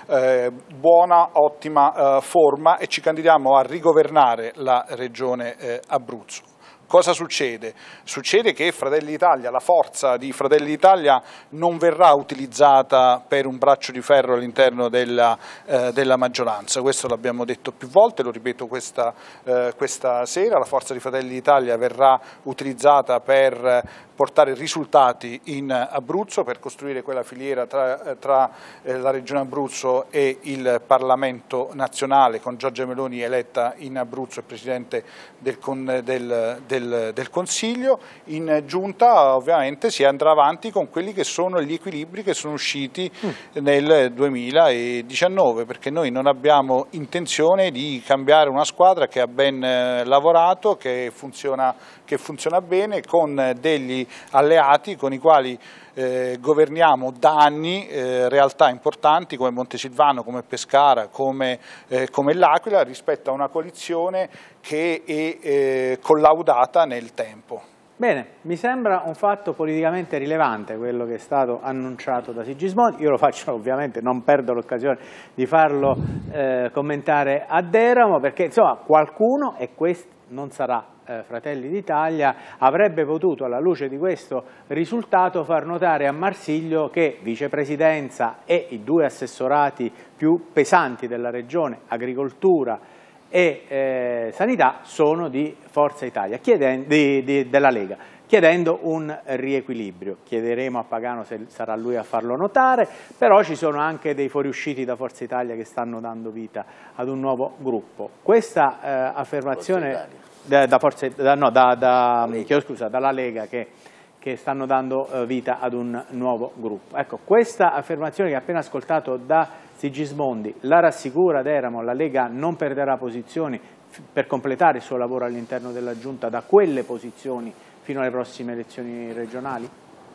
eh, buona, ottima eh, forma e ci candidiamo a rigovernare la regione eh, Abruzzo. Cosa succede? Succede che Fratelli d'Italia, la forza di Fratelli d'Italia non verrà utilizzata per un braccio di ferro all'interno della, eh, della maggioranza, questo l'abbiamo detto più volte, lo ripeto questa, eh, questa sera, la forza di Fratelli d'Italia verrà utilizzata per portare risultati in Abruzzo, per costruire quella filiera tra, tra eh, la Regione Abruzzo e il Parlamento nazionale, con Giorgia Meloni eletta in Abruzzo e Presidente del, del, del, del Consiglio. In Giunta ovviamente si andrà avanti con quelli che sono gli equilibri che sono usciti mm. nel duemiladiciannove, perché noi non abbiamo intenzione di cambiare una squadra che ha ben eh, lavorato, che funziona, che funziona bene, con degli alleati con i quali eh, governiamo da anni eh, realtà importanti come Montesilvano, come Pescara, come, eh, come l'Aquila, rispetto a una coalizione che è eh, collaudata nel tempo. Bene, mi sembra un fatto politicamente rilevante quello che è stato annunciato da Sigismondi. Io lo faccio ovviamente, non perdo l'occasione di farlo eh, commentare a Deramo, perché insomma qualcuno, e questo non sarà eh, Fratelli d'Italia, avrebbe potuto alla luce di questo risultato far notare a Marsiglio che vicepresidenza e i due assessorati più pesanti della regione, agricoltura e eh, sanità, sono di Forza Italia, chiedendo, di, di, della Lega, chiedendo un riequilibrio. Chiederemo a Pagano se sarà lui a farlo notare, però ci sono anche dei fuoriusciti da Forza Italia che stanno dando vita ad un nuovo gruppo. Questa eh, affermazione da, da Forza, da, no, da, da, chiedo scusa, dalla Lega che, che stanno dando eh, vita ad un nuovo gruppo. Ecco, questa affermazione che ho appena ascoltato da Sigismondi la rassicura Deramo, la Lega non perderà posizioni per completare il suo lavoro all'interno della Giunta da quelle posizioni fino alle prossime elezioni regionali?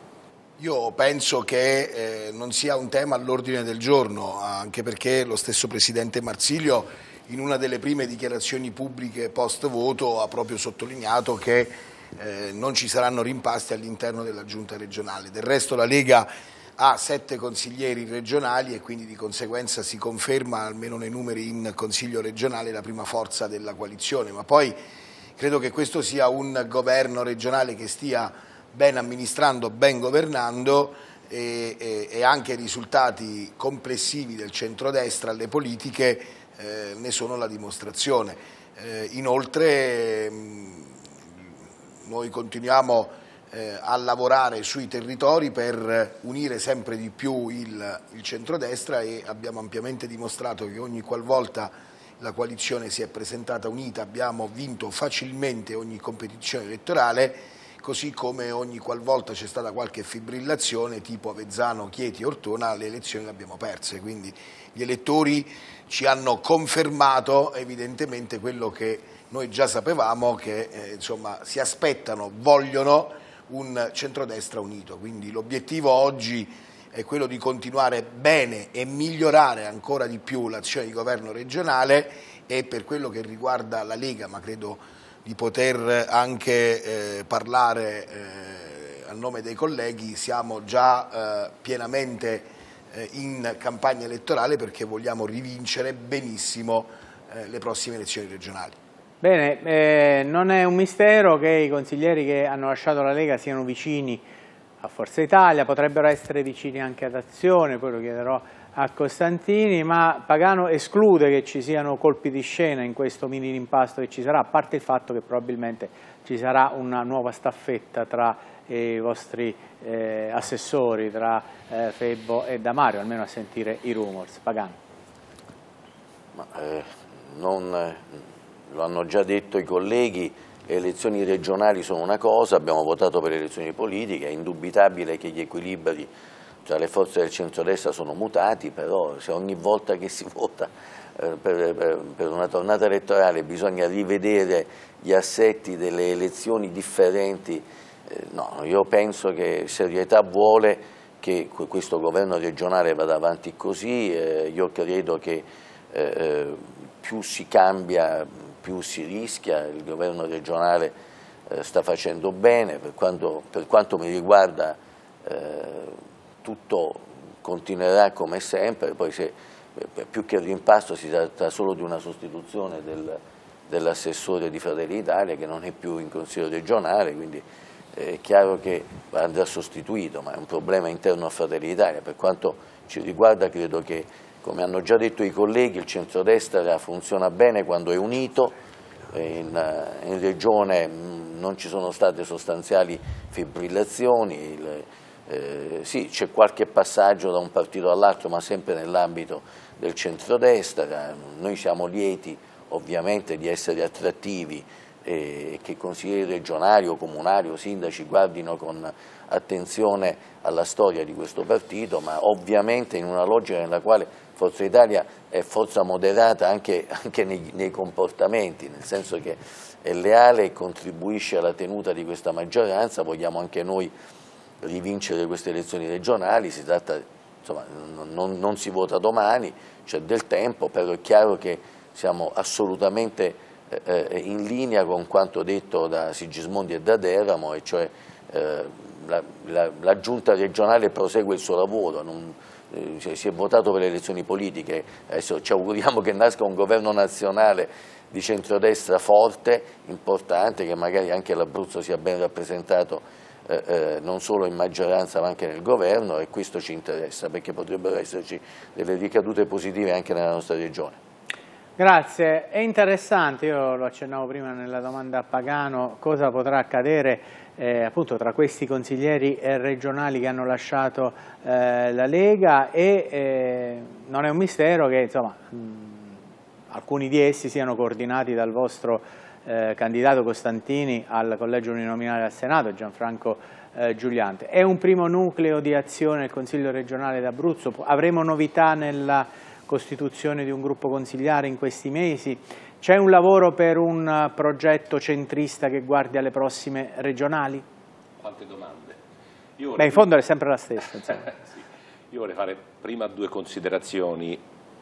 Io penso che eh, non sia un tema all'ordine del giorno, anche perché lo stesso Presidente Marsiglio in una delle prime dichiarazioni pubbliche post voto ha proprio sottolineato che eh, non ci saranno rimpasti all'interno della Giunta regionale. Del resto la Lega ha sette consiglieri regionali e quindi di conseguenza si conferma, almeno nei numeri in Consiglio regionale, la prima forza della coalizione, ma poi credo che questo sia un governo regionale che stia ben amministrando, ben governando e, e, e anche i risultati complessivi del centrodestra alle politiche eh, ne sono la dimostrazione. Eh, inoltre mh, noi continuiamo eh, a lavorare sui territori per unire sempre di più il, il centrodestra e abbiamo ampiamente dimostrato che ogni qualvolta la coalizione si è presentata unita abbiamo vinto facilmente ogni competizione elettorale, così come ogni qualvolta c'è stata qualche fibrillazione tipo Avezzano, Chieti, Ortona, le elezioni le abbiamo perse, quindi gli elettori ci hanno confermato evidentemente quello che noi già sapevamo, che eh, insomma, si aspettano, vogliono un centrodestra unito, quindi l'obiettivo oggi è quello di continuare bene e migliorare ancora di più l'azione di governo regionale e per quello che riguarda la Lega, ma credo di poter anche eh, parlare eh, a nome dei colleghi, siamo già eh, pienamente eh, in campagna elettorale perché vogliamo rivincere benissimo eh, le prossime elezioni regionali. Bene, eh, non è un mistero che i consiglieri che hanno lasciato la Lega siano vicini a Forza Italia, potrebbero essere vicini anche ad Azione, poi lo chiederò a Costantini, ma Pagano esclude che ci siano colpi di scena in questo mini rimpasto che ci sarà, a parte il fatto che probabilmente ci sarà una nuova staffetta tra i vostri eh, assessori, tra eh, Febbo e Damario, almeno a sentire i rumors. Pagano. Ma, eh, non, eh, lo hanno già detto i colleghi, le elezioni regionali sono una cosa, abbiamo votato per le elezioni politiche, è indubitabile che gli equilibri tra le forze del centrodestra sono mutati, però se ogni volta che si vota eh, per, per, per una tornata elettorale bisogna rivedere gli assetti delle elezioni differenti, eh, no, io penso che serietà vuole che questo governo regionale vada avanti così, eh, io credo che eh, più si cambia più si rischia, il governo regionale eh, sta facendo bene, per quanto, per quanto mi riguarda eh, tutto continuerà come sempre, poi se più che rimpasto si tratta solo di una sostituzione del, dell'assessore di Fratelli d'Italia che non è più in Consiglio regionale, quindi è chiaro che andrà sostituito, ma è un problema interno a Fratelli d'Italia. Per quanto ci riguarda credo che, come hanno già detto i colleghi, il centrodestra funziona bene quando è unito, in, in Regione non ci sono state sostanziali fibrillazioni, il, eh, sì, c'è qualche passaggio da un partito all'altro, ma sempre nell'ambito del centrodestra. Noi siamo lieti ovviamente di essere attrattivi e che consiglieri regionali o comunali o sindaci guardino con attenzione alla storia di questo partito, ma ovviamente in una logica nella quale Forza Italia è forza moderata anche, anche nei, nei comportamenti, nel senso che è leale e contribuisce alla tenuta di questa maggioranza. Vogliamo anche noi rivincere queste elezioni regionali, si tratta, insomma, non, non si vota domani, c'è del tempo, però è chiaro che siamo assolutamente eh, in linea con quanto detto da Sigismondi e da Teramo, e cioè eh, la, la, la giunta regionale prosegue il suo lavoro, non, eh, si è votato per le elezioni politiche, adesso ci auguriamo che nasca un governo nazionale di centrodestra forte, importante, che magari anche l'Abruzzo sia ben rappresentato eh, eh, non solo in maggioranza ma anche nel governo, e questo ci interessa perché potrebbero esserci delle ricadute positive anche nella nostra regione. Grazie, è interessante, io lo accennavo prima nella domanda a Pagano, cosa potrà accadere eh, appunto tra questi consiglieri eh, regionali che hanno lasciato eh, la Lega, e eh, non è un mistero che insomma mh, alcuni di essi siano coordinati dal vostro eh, candidato Costantini al collegio uninominale al Senato, Gianfranco eh, Giuliante. È un primo nucleo di azione del Consiglio regionale d'Abruzzo? Avremo novità nella costituzione di un gruppo consigliare in questi mesi? C'è un lavoro per un progetto centrista che guardi alle prossime regionali? Quante domande. Io Beh, in fondo è sempre la stessa. sì. Io vorrei fare prima due considerazioni.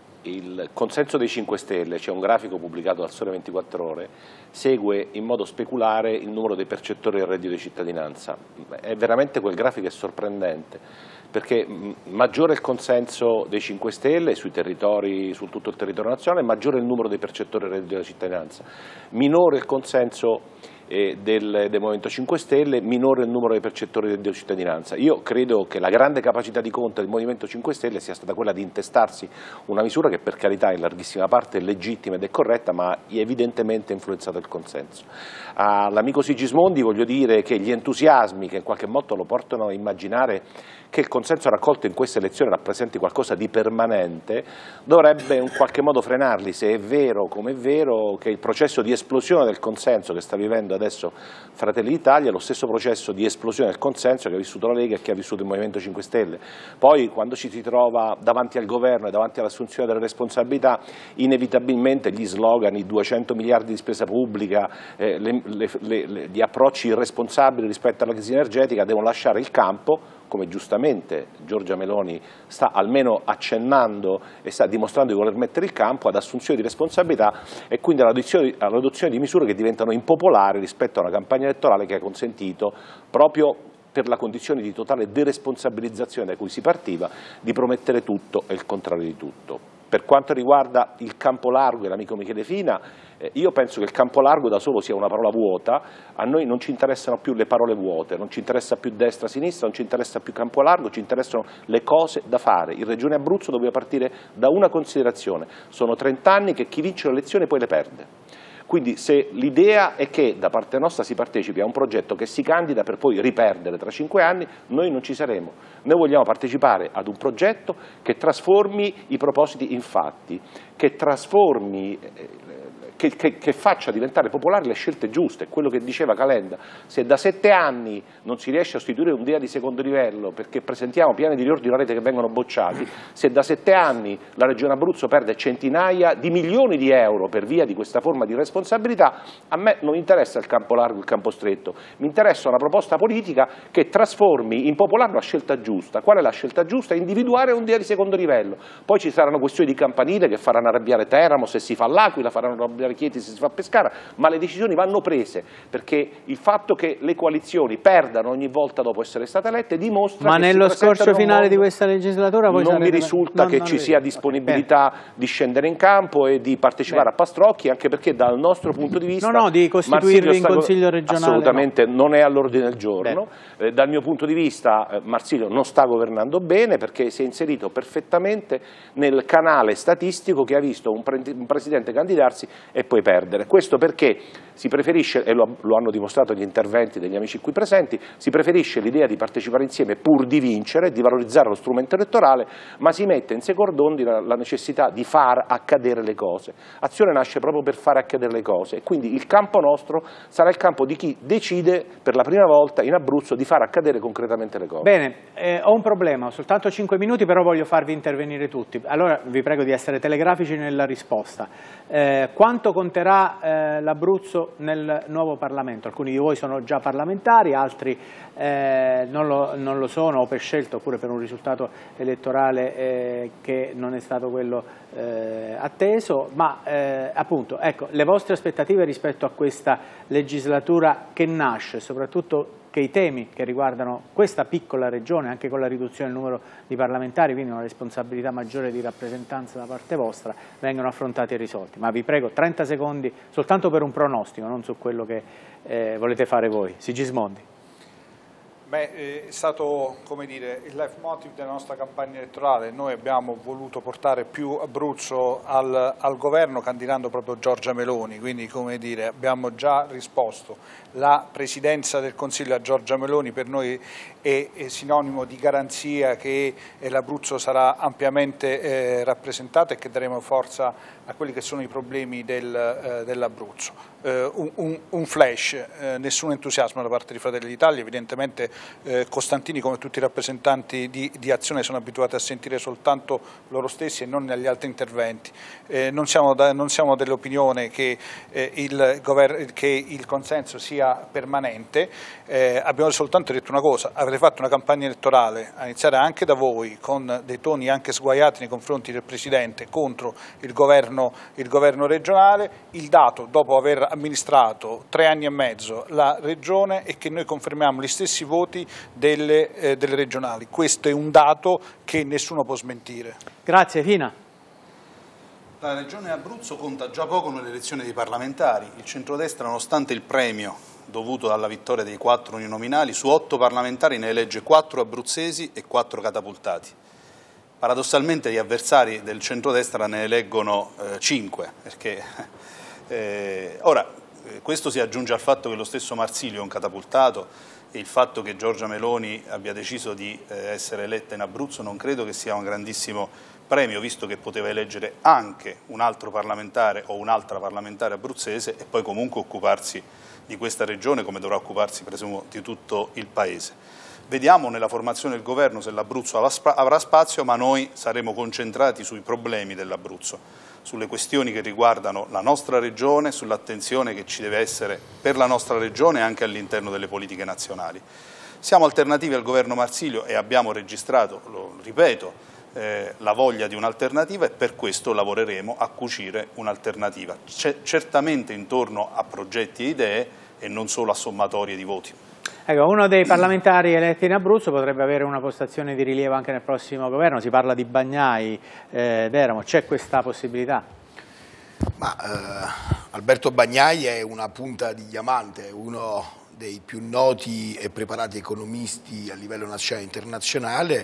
Il consenso dei cinque Stelle, c'è un grafico pubblicato dal Sole ventiquattro Ore, segue in modo speculare il numero dei percettori del reddito di cittadinanza. È veramente, quel grafico è sorprendente, perché maggiore il consenso dei cinque Stelle sui territori, su tutto il territorio nazionale, maggiore il numero dei percettori del reddito di cittadinanza, minore il consenso eh, del, del Movimento cinque Stelle, minore il numero dei percettori del reddito di cittadinanza. Io credo che la grande capacità di conto del Movimento cinque Stelle sia stata quella di intestarsi una misura che per carità in larghissima parte è legittima ed è corretta, ma evidentemente ha influenzato il consenso. All'amico Sigismondi voglio dire che gli entusiasmi che in qualche modo lo portano a immaginare che il consenso raccolto in queste elezioni rappresenti qualcosa di permanente dovrebbe in qualche modo frenarli, se è vero, come è vero, che il processo di esplosione del consenso che sta vivendo adesso Fratelli d'Italia è lo stesso processo di esplosione del consenso che ha vissuto la Lega e che ha vissuto il Movimento cinque Stelle. Poi quando ci si trova davanti al governo e davanti all'assunzione delle responsabilità, inevitabilmente gli slogan, i duecento miliardi di spesa pubblica, eh, le, le, le, le, gli approcci irresponsabili rispetto alla crisi energetica devono lasciare il campo, come giustamente Giorgia Meloni sta almeno accennando e sta dimostrando di voler mettere il campo, ad assunzioni di responsabilità e quindi all'adozione di misure che diventano impopolari rispetto a una campagna elettorale che ha consentito, proprio per la condizione di totale deresponsabilizzazione da cui si partiva, di promettere tutto e il contrario di tutto. Per quanto riguarda il campo largo e l'amico Michele Fina, eh, io penso che il campo largo da solo sia una parola vuota. A noi non ci interessano più le parole vuote, non ci interessa più destra-sinistra, non ci interessa più campo largo, ci interessano le cose da fare. In Regione Abruzzo dobbiamo partire da una considerazione: sono trent'anni che chi vince le elezioni poi le perde. Quindi se l'idea è che da parte nostra si partecipi a un progetto che si candida per poi riperdere tra cinque anni, noi non ci saremo. Noi vogliamo partecipare ad un progetto che trasformi i propositi in fatti, che trasformi, che, che, che faccia diventare popolari le scelte giuste, quello che diceva Calenda. Se da sette anni non si riesce a istituire un D E A di secondo livello perché presentiamo piani di riordino rete che vengono bocciati, se da sette anni la Regione Abruzzo perde centinaia di milioni di euro per via di questa forma di responsabilità, a me non interessa il campo largo e il campo stretto, mi interessa una proposta politica che trasformi in popolare la scelta giusta. Qual è la scelta giusta? Individuare un D E A di secondo livello. Poi ci saranno questioni di campanile che faranno arrabbiare Teramo, se si fa l'Aquila faranno arrabbiare fare Chieti se si fa Pescara, ma le decisioni vanno prese, perché il fatto che le coalizioni perdano ogni volta dopo essere state elette dimostra ma che nello scorcio finale di questa legislatura voi non sarete... mi risulta no, che non ci vi... sia disponibilità okay, di scendere in campo e di partecipare bene. a pastrocchi, anche perché dal nostro punto di vista no no di costituirvi in consiglio regionale assolutamente no. non è all'ordine del giorno. Eh, dal mio punto di vista eh, Marsilio non sta governando bene, perché si è inserito perfettamente nel canale statistico che ha visto un, pre un presidente candidarsi e poi perdere. Questo perché si preferisce, e lo, lo hanno dimostrato gli interventi degli amici qui presenti, si preferisce l'idea di partecipare insieme pur di vincere, di valorizzare lo strumento elettorale, ma si mette in secondo ordine la, la necessità di far accadere le cose. Azione nasce proprio per fare accadere le cose, e quindi il campo nostro sarà il campo di chi decide per la prima volta in Abruzzo di far accadere concretamente le cose. Bene, eh, ho un problema, ho soltanto cinque minuti, però voglio farvi intervenire tutti. Allora vi prego di essere telegrafici nella risposta. Eh, quanto conterà eh, l'Abruzzo nel nuovo Parlamento? Alcuni di voi sono già parlamentari, altri eh, non, lo, non lo sono, o per scelta oppure per un risultato elettorale eh, che non è stato quello eh, atteso, ma eh, appunto, ecco, le vostre aspettative rispetto a questa legislatura che nasce, soprattutto che i temi che riguardano questa piccola regione, anche con la riduzione del numero di parlamentari, quindi una responsabilità maggiore di rappresentanza da parte vostra, vengano affrontati e risolti. Ma vi prego, trenta secondi soltanto per un pronostico, non su quello che eh, volete fare voi. Sigismondi. Beh, è stato, come dire, il leitmotiv della nostra campagna elettorale. Noi abbiamo voluto portare più Abruzzo al, al governo candidando proprio Giorgia Meloni, quindi, come dire, abbiamo già risposto. La presidenza del Consiglio a Giorgia Meloni per noi è, è sinonimo di garanzia che l'Abruzzo sarà ampiamente eh, rappresentato e che daremo forza a quelli che sono i problemi del, eh, dell'Abruzzo. Eh, un, un, un flash, eh, nessun entusiasmo da parte di Fratelli d'Italia, evidentemente eh, Costantini, come tutti i rappresentanti di, di Azione, sono abituati a sentire soltanto loro stessi e non negli altri interventi. Eh, non siamo, siamo dell'opinione che, eh, il che il consenso sia permanente, eh, abbiamo soltanto detto una cosa: avete fatto una campagna elettorale, a iniziare anche da voi, con dei toni anche sguaiati nei confronti del Presidente contro il governo, il governo regionale. Il dato, dopo aver amministrato tre anni e mezzo la Regione, è che noi confermiamo gli stessi voti delle, eh, delle regionali. Questo è un dato che nessuno può smentire. Grazie. Fina. La Regione Abruzzo conta già poco nelle elezioni dei parlamentari. Il centrodestra, nonostante il premio dovuto dalla vittoria dei quattro uninominali, su otto parlamentari ne elegge quattro abruzzesi e quattro catapultati. Paradossalmente gli avversari del centrodestra ne eleggono eh, cinque, perché eh, ora questo si aggiunge al fatto che lo stesso Marsilio è un catapultato, e il fatto che Giorgia Meloni abbia deciso di eh, essere eletta in Abruzzo non credo che sia un grandissimo premio, visto che poteva eleggere anche un altro parlamentare o un'altra parlamentare abruzzese e poi comunque occuparsi di questa regione, come dovrà occuparsi, presumo, di tutto il Paese. Vediamo nella formazione del governo se l'Abruzzo avrà spazio, ma noi saremo concentrati sui problemi dell'Abruzzo, sulle questioni che riguardano la nostra regione, sull'attenzione che ci deve essere per la nostra regione anche all'interno delle politiche nazionali. Siamo alternativi al governo Marsilio e abbiamo registrato, lo ripeto, eh, la voglia di un'alternativa, e per questo lavoreremo a cucire un'alternativa, certamente intorno a progetti e idee e non solo a sommatorie di voti. Ecco, uno dei parlamentari eletti in Abruzzo potrebbe avere una postazione di rilievo anche nel prossimo governo, si parla di Bagnai, eh, Deramo, c'è questa possibilità? Ma, eh, Alberto Bagnai è una punta di diamante, uno dei più noti e preparati economisti a livello nazionale e internazionale,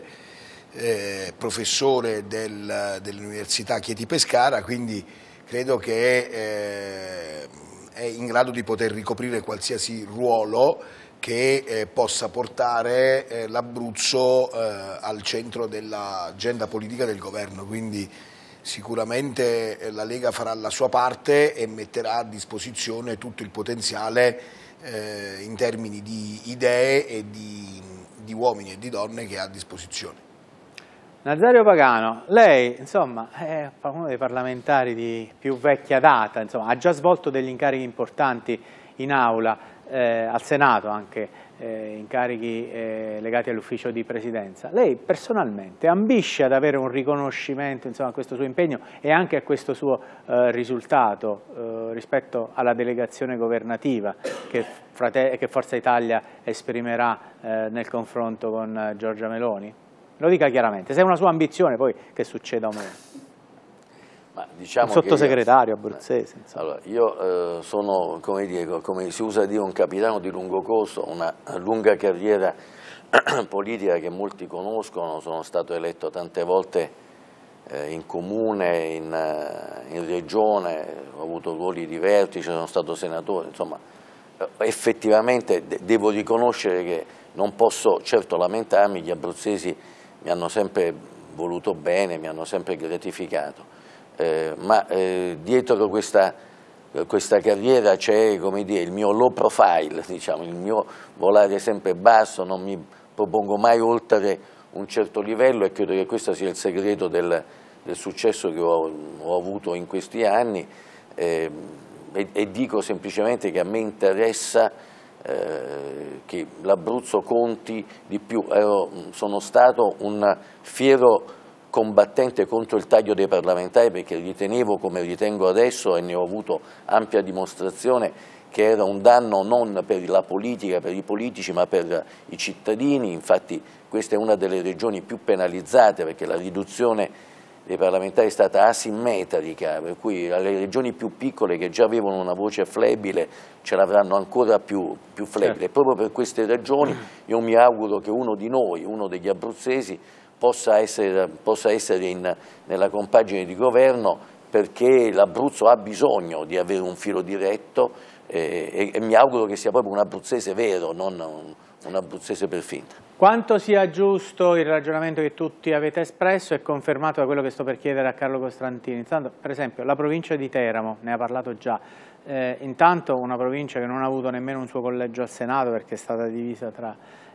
eh, professore del, dell'Università Chieti Pescara, quindi credo che eh, è in grado di poter ricoprire qualsiasi ruolo che eh, possa portare eh, l'Abruzzo eh, al centro dell'agenda politica del governo, quindi sicuramente eh, la Lega farà la sua parte e metterà a disposizione tutto il potenziale eh, in termini di idee e di, di uomini e di donne che ha a disposizione. Nazario Pagano, lei insomma è uno dei parlamentari di più vecchia data, insomma, ha già svolto degli incarichi importanti in aula, eh, al Senato anche eh, incarichi eh, legati all'ufficio di presidenza. Lei personalmente ambisce ad avere un riconoscimento, insomma, a questo suo impegno e anche a questo suo eh, risultato eh, rispetto alla delegazione governativa che, Frate che Forza Italia esprimerà eh, nel confronto con eh, Giorgia Meloni? Lo dica chiaramente, se è una sua ambizione poi che succeda o meno. Ma diciamo un sottosegretario io, abruzzese. Allora, io eh, sono, come, dire, come si usa dire, un capitano di lungo corso, una lunga carriera politica che molti conoscono, sono stato eletto tante volte eh, in comune, in, eh, in regione, ho avuto ruoli di vertice, sono stato senatore, insomma eh, effettivamente de devo riconoscere che non posso certo lamentarmi, gli abruzzesi mi hanno sempre voluto bene, mi hanno sempre gratificato. Eh, ma eh, dietro questa, questa carriera c'è, come dire, il mio low profile, diciamo, il mio volare sempre basso, non mi propongo mai oltre un certo livello e credo che questo sia il segreto del, del successo che ho, ho avuto in questi anni eh, e, e dico semplicemente che a me interessa eh, che l'Abruzzo conti di più. Ero, sono stato un fiero combattente contro il taglio dei parlamentari perché ritenevo, come ritengo adesso, e ne ho avuto ampia dimostrazione, che era un danno non per la politica, per i politici, ma per i cittadini. Infatti questa è una delle regioni più penalizzate perché la riduzione dei parlamentari è stata asimmetrica, per cui le regioni più piccole che già avevano una voce flebile ce l'avranno ancora più, più flebile. E proprio per queste ragioni io mi auguro che uno di noi, uno degli abruzzesi, possa essere, possa essere in, nella compagine di governo perché l'Abruzzo ha bisogno di avere un filo diretto eh, e, e mi auguro che sia proprio un abruzzese vero, non un, un abruzzese per finta. Quanto sia giusto il ragionamento che tutti avete espresso è confermato da quello che sto per chiedere a Carlo Costantini. Intanto, per esempio, la provincia di Teramo, ne ha parlato già, eh, intanto una provincia che non ha avuto nemmeno un suo collegio al Senato perché è stata divisa tra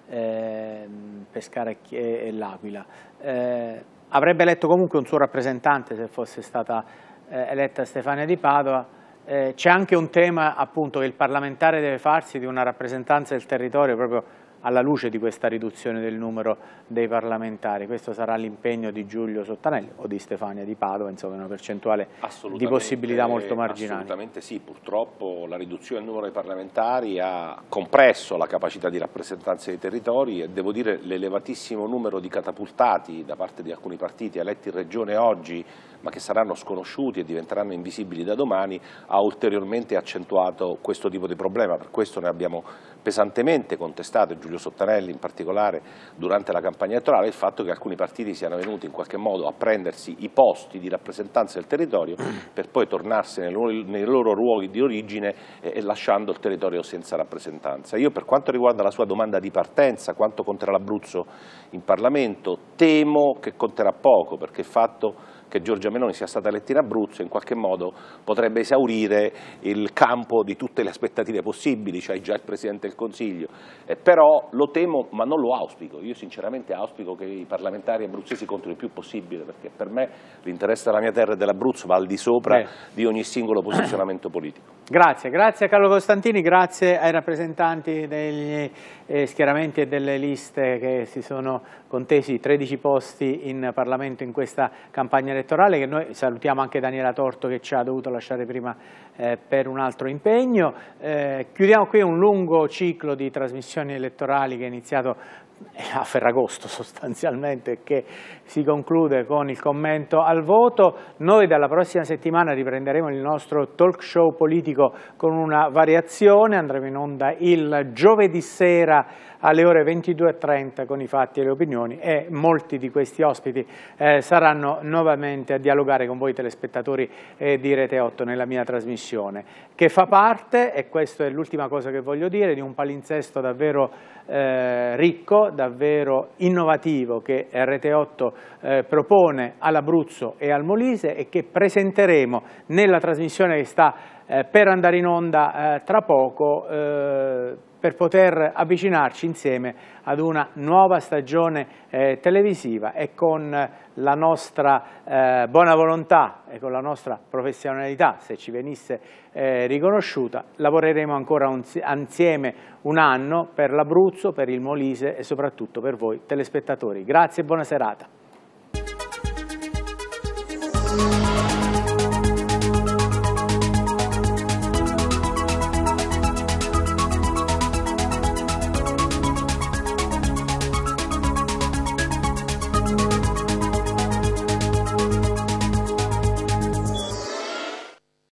eh, Pescara e, e l'Aquila. Eh, avrebbe eletto comunque un suo rappresentante se fosse stata eh, eletta Stefania Di Padova. Eh, c'è anche un tema appunto che il parlamentare deve farsi di una rappresentanza del territorio proprio alla luce di questa riduzione del numero dei parlamentari. Questo sarà l'impegno di Giulio Sottanelli o di Stefania Di Padova, insomma una percentuale di possibilità molto marginali. Assolutamente sì, purtroppo la riduzione del numero dei parlamentari ha compresso la capacità di rappresentanza dei territori e devo dire l'elevatissimo numero di catapultati da parte di alcuni partiti eletti in regione oggi ma che saranno sconosciuti e diventeranno invisibili da domani ha ulteriormente accentuato questo tipo di problema. Per questo ne abbiamo pesantemente contestato, Giulio Sottanelli in particolare durante la campagna elettorale, il fatto che alcuni partiti siano venuti in qualche modo a prendersi i posti di rappresentanza del territorio per poi tornarsene nei loro luoghi di origine e lasciando il territorio senza rappresentanza. Io, per quanto riguarda la sua domanda di partenza, quanto conterà l'Abruzzo in Parlamento, temo che conterà poco, perché il fatto che Giorgia Meloni sia stata eletta in Abruzzo in qualche modo potrebbe esaurire il campo di tutte le aspettative possibili, cioè già il Presidente del Consiglio, eh, però lo temo ma non lo auspico. Io sinceramente auspico che i parlamentari abruzzesi continui il più possibile, perché per me l'interesse della mia terra e dell'Abruzzo va al di sopra Beh. di ogni singolo posizionamento politico. Grazie, grazie a Carlo Costantini, grazie ai rappresentanti degli eh, schieramenti e delle liste che si sono contesi tredici posti in Parlamento in questa campagna elettorale, che noi salutiamo anche Daniela Torto che ci ha dovuto lasciare prima eh, per un altro impegno. Eh, chiudiamo qui un lungo ciclo di trasmissioni elettorali che è iniziato a Ferragosto sostanzialmente, che si conclude con il commento al voto. Noi dalla prossima settimana riprenderemo il nostro talk show politico con una variazione, andremo in onda il giovedì sera alle ore ventidue e trenta con i fatti e le opinioni e molti di questi ospiti eh, saranno nuovamente a dialogare con voi telespettatori eh, di Rete otto nella mia trasmissione, che fa parte, e questa è l'ultima cosa che voglio dire, di un palinsesto davvero eh, ricco, davvero innovativo che Rete otto eh, propone all'Abruzzo e al Molise e che presenteremo nella trasmissione che sta eh, per andare in onda eh, tra poco, eh, per poter avvicinarci insieme ad una nuova stagione eh, televisiva, e con la nostra eh, buona volontà e con la nostra professionalità, se ci venisse eh, riconosciuta, lavoreremo ancora un, insieme un anno per l'Abruzzo, per il Molise e soprattutto per voi telespettatori. Grazie e buona serata.